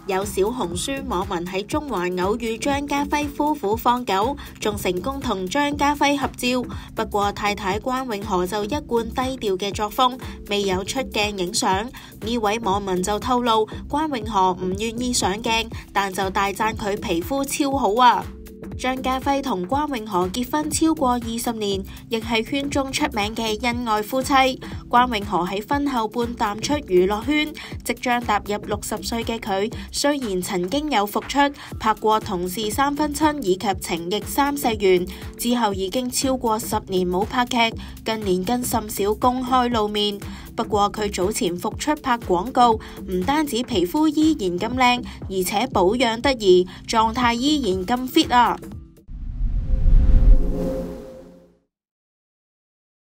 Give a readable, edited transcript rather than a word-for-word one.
有小紅書網民喺中環偶遇張家輝夫婦放狗，仲成功同張家輝合照。不過太太關詠荷就一貫低調嘅作風，未有出鏡影相。呢位網民就透露，關詠荷唔願意上鏡，但就大讚佢皮膚超好啊！張家輝同關詠荷結婚超過20年，亦係圈中出名嘅恩愛夫妻。關詠荷喺婚後半淡出娛樂圈，即將踏入60歲嘅佢，雖然曾經有復出，拍過《同是三分親》以及《情逆三世緣》，之後已經超過10年冇拍劇，近年更甚少公開露面。不過佢早前復出拍廣告，唔單止皮膚依然咁靚，而且保養得宜，狀態依然咁 fit 啊！